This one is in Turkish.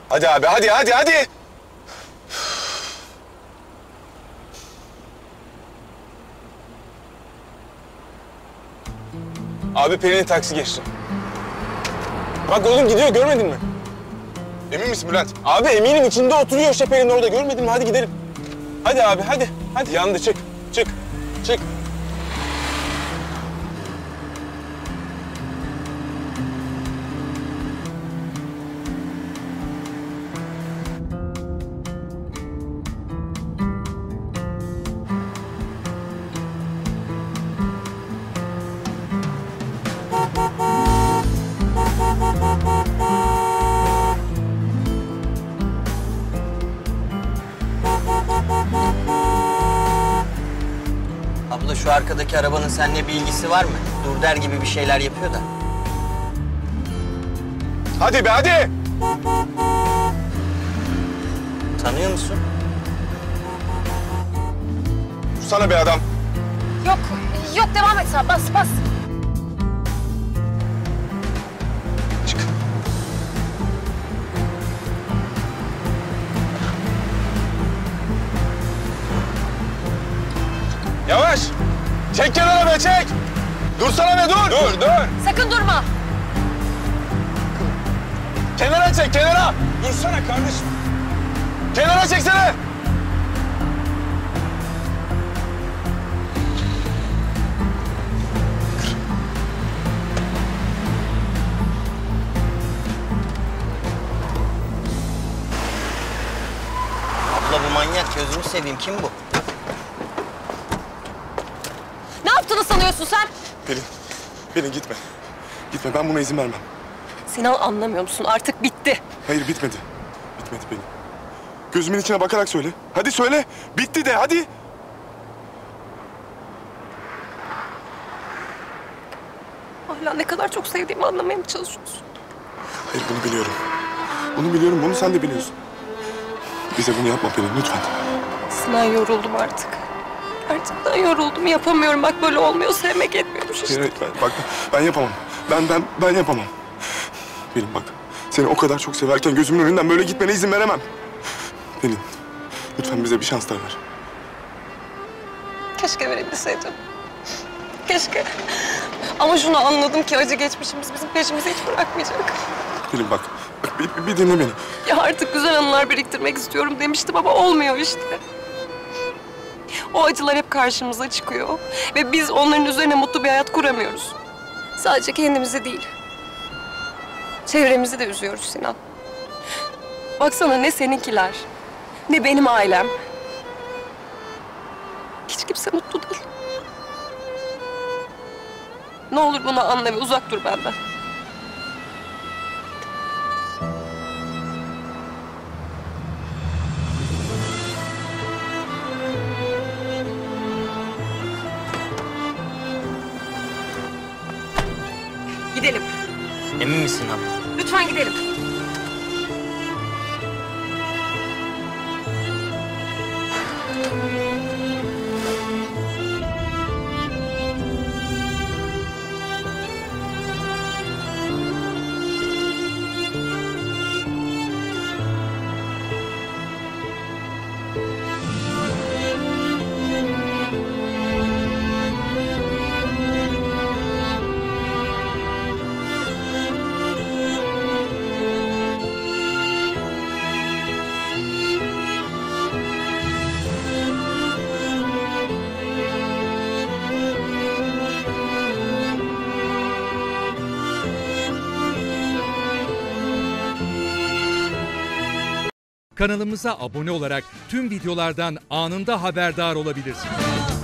Hadi abi, hadi. Abi Pelin'in taksi geçti. Bak oğlum gidiyor, görmedin mi? Emin misin Bülent? Abi eminim, içinde oturuyor işte Pelin orada, görmedin mi? Hadi gidelim. Hadi abi, hadi. Yandı, çık. Abla şu arkadaki arabanın seninle bir ilgisi var mı? Dur der gibi bir şeyler yapıyor da. Hadi be, hadi. Tanıyor musun? Dursana be adam. Yok devam et sen, bas. Çık. Yavaş. Çek kenara be, çek. Dursana be, dur. Dur. Sakın durma. Kenara çek, kenara. Dursana kardeşim. Kenara çeksene. Abla bu manyak, gözünü seveyim, kim bu? Ne yaptığını sanıyorsun sen? Pelin gitme. Gitme, ben buna izin vermem. Sinan, anlamıyor musun? Artık bitti. Hayır, bitmedi. Bitmedi Pelin. Gözümün içine bakarak söyle. Hadi söyle. Bitti de, hadi. Hala ne kadar çok sevdiğimi anlamaya mı çalışıyorsun? Hayır, bunu biliyorum. Bunu biliyorum, bunu sen de biliyorsun. Bize bunu yapma Pelin, lütfen. Sinan, yoruldum artık. Gerçekten yoruldum. Yapamıyorum. Bak böyle olmuyor. Sevmek etmiyormuş işte. Hayır, bak ben yapamam. Ben yapamam. Pelin bak, seni o kadar çok severken gözümün önünden böyle gitmene izin veremem. Pelin, lütfen bize bir şans daha ver. Keşke verebilseydim. Keşke. Ama şunu anladım ki acı geçmişimiz bizim peşimizi hiç bırakmayacak. Pelin bak bir dinle beni. Ya artık güzel anılar biriktirmek istiyorum demiştim ama olmuyor işte. O acılar hep karşımıza çıkıyor. Ve biz onların üzerine mutlu bir hayat kuramıyoruz. Sadece kendimizi değil, çevremizi de üzüyoruz Sinan. Baksana, ne seninkiler, ne benim ailem. Hiç kimse mutlu değil. Ne olur bunu anla ve uzak dur benden. Gidelim. Emin misin abla? Lütfen gidelim. Kanalımıza abone olarak tüm videolardan anında haberdar olabilirsiniz.